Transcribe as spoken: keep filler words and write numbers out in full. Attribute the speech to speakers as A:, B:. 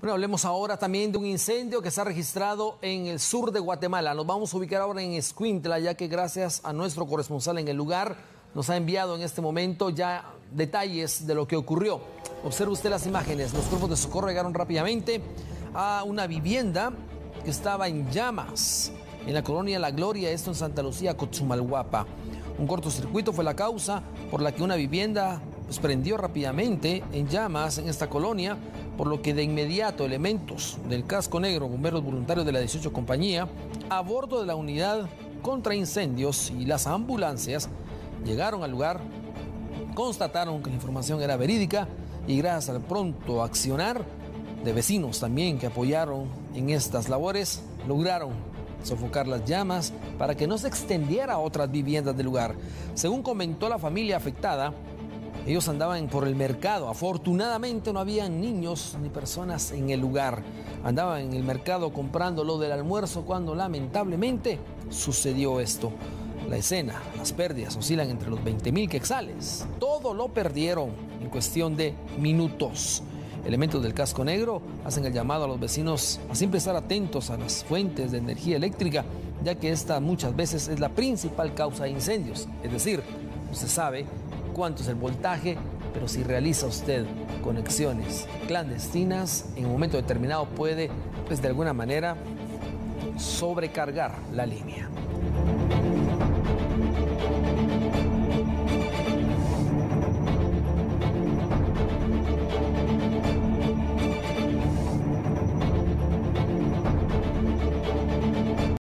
A: Bueno, hablemos ahora también de un incendio que se ha registrado en el sur de Guatemala. Nos vamos a ubicar ahora en Escuintla, ya que gracias a nuestro corresponsal en el lugar nos ha enviado en este momento ya detalles de lo que ocurrió. Observe usted las imágenes. Los cuerpos de socorro llegaron rápidamente a una vivienda que estaba en llamas en la colonia La Gloria, esto en Santa Lucía, Cotzumalguapa. Un cortocircuito fue la causa por la que una vivienda pues, prendió rápidamente en llamas en esta colonia, por lo que de inmediato elementos del Casco Negro, bomberos voluntarios de la dieciocho Compañía, a bordo de la unidad contra incendios y las ambulancias, llegaron al lugar, constataron que la información era verídica y gracias al pronto accionar de vecinos también que apoyaron en estas labores, lograron sofocar las llamas para que no se extendiera a otras viviendas del lugar. Según comentó la familia afectada, ellos andaban por el mercado. Afortunadamente no había niños ni personas en el lugar. Andaban en el mercado comprando lo del almuerzo cuando lamentablemente sucedió esto. La escena, las pérdidas oscilan entre los veinte mil quetzales. Todo lo perdieron en cuestión de minutos. Elementos del Casco Negro hacen el llamado a los vecinos a siempre estar atentos a las fuentes de energía eléctrica, ya que esta muchas veces es la principal causa de incendios. Es decir, no se sabe cuánto es el voltaje, pero si realiza usted conexiones clandestinas, en un momento determinado puede, pues de alguna manera, sobrecargar la línea.